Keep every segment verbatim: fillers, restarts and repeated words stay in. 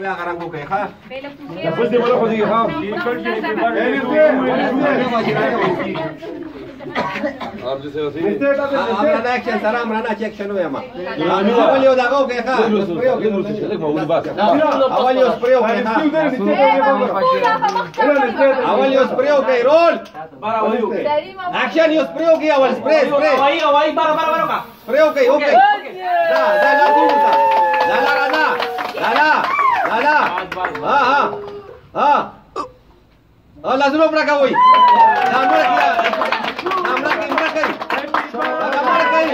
لا غرانكو كي خا بس دي ولا خدي خا आप जैसे वैसे امرانا اكشن سلام امرانا چیک شنو یما اول یو داغو كي خا اول یو سپریو كي خا اول یو سپریو كي رول اكشن یو سپریو كي اول سپري سپري واي واي بارا بارا بارا سپریو كي اوكي لا لا لا لا لا لا لا لا لا لا ها ها ها ها لازم اوپر کا وای نام کیا نام کی امرا کئی نام کئی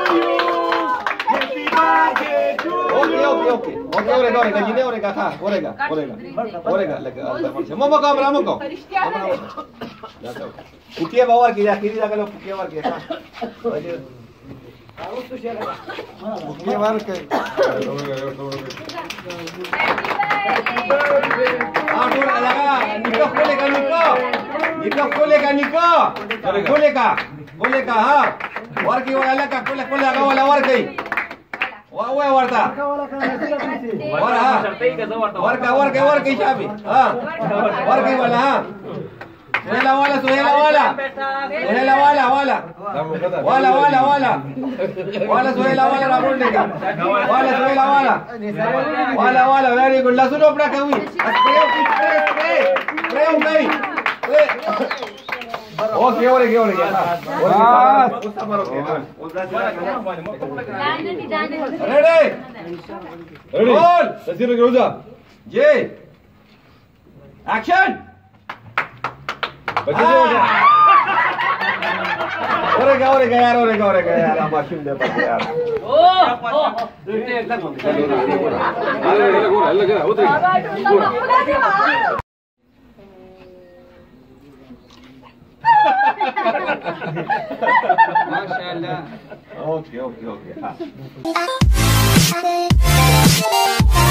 اوکے اوکے اوکے اوکے اورega اورega جنے اورega تھا اورega اورega اورega لگا ماما کامرا مکو کٹیا باور کی اخیری لگا لو کٹیا باور کی کٹیا باور کی Atur alaga, Niko boleh kan Niko? Niko boleh kan Niko? Boleh kah? Boleh kah? Ha? Warki wala ka boleh boleh ka wala warki. Wa wa warta. Wala ha. Warka warka warki shabi. Ha. Warki wala ha. Suhela wala suhela wala. Suhela wala wala. Wala wala wala. Wala suhela wala rabul dega. Wala suhela wala. Wala wala very good. Lasun opra kawi. Spray spray spray. Spray ungai. Okay okay okay. Bas. Usta maro ke. Ready? Ready. Roll. Tasir ke roja. Ye. Action. Orega orega यार orega orega यार आप आशिम दे पाते यार ओ ओ टेक लग अरे लग हो लग हो तो माशाल्लाह ओके ओके ओके हां